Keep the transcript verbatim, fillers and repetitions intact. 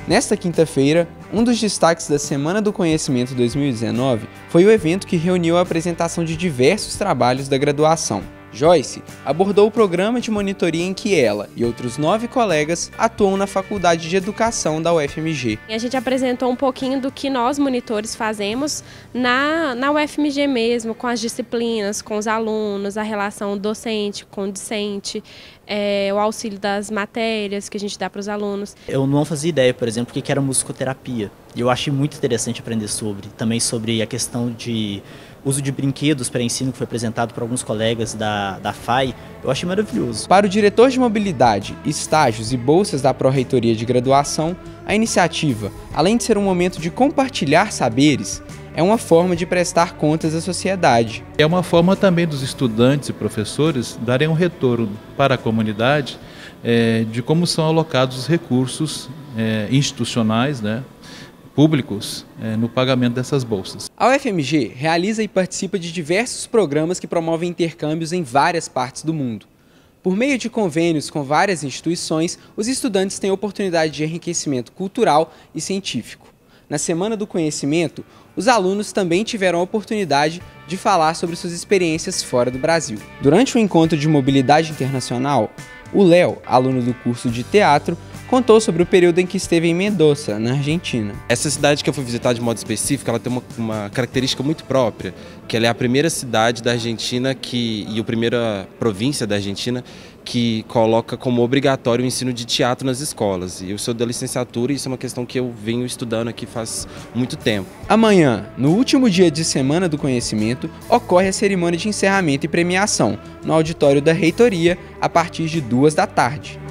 Nesta quinta-feira, um dos destaques da Semana do Conhecimento dois mil e dezenove foi o evento que reuniu a apresentação de diversos trabalhos da graduação. Joyce abordou o programa de monitoria em que ela e outros nove colegas atuam na Faculdade de Educação da U F M G. A gente apresentou um pouquinho do que nós, monitores, fazemos na, na U F M G mesmo, com as disciplinas, com os alunos, a relação docente com discente, é, o auxílio das matérias que a gente dá para os alunos. Eu não fazia ideia, por exemplo, o que era musicoterapia. E eu achei muito interessante aprender sobre, também sobre a questão de uso de brinquedos para ensino que foi apresentado por alguns colegas da, da F A I, eu achei maravilhoso. Para o diretor de mobilidade, estágios e bolsas da Pró-Reitoria de Graduação, a iniciativa, além de ser um momento de compartilhar saberes, é uma forma de prestar contas à sociedade. É uma forma também dos estudantes e professores darem um retorno para a comunidade é, de como são alocados os recursos é, institucionais, né, públicos é, no pagamento dessas bolsas. A U F M G realiza e participa de diversos programas que promovem intercâmbios em várias partes do mundo. Por meio de convênios com várias instituições, os estudantes têm oportunidade de enriquecimento cultural e científico. Na Semana do Conhecimento, os alunos também tiveram a oportunidade de falar sobre suas experiências fora do Brasil. Durante o encontro de mobilidade internacional, o Léo, aluno do curso de teatro, contou sobre o período em que esteve em Mendoza, na Argentina. Essa cidade que eu fui visitar de modo específico, ela tem uma, uma característica muito própria, que ela é a primeira cidade da Argentina que, e a primeira província da Argentina que coloca como obrigatório o ensino de teatro nas escolas. E eu sou da licenciatura e isso é uma questão que eu venho estudando aqui faz muito tempo. Amanhã, no último dia de Semana do Conhecimento, ocorre a cerimônia de encerramento e premiação, no auditório da Reitoria, a partir de duas da tarde.